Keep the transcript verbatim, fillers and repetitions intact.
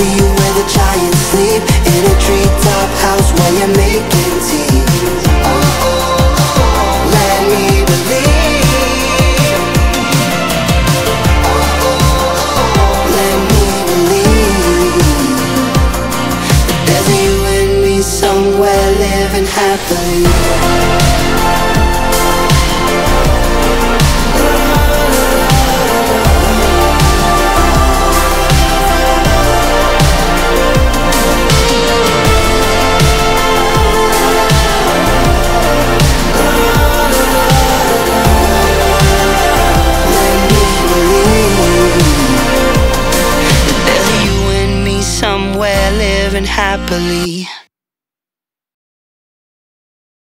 you where the giants sleep, in a treetop house while you're making tea. Oh, oh, oh, let me believe. Oh, oh, oh, let me believe that there's you and me somewhere living happily. Happily.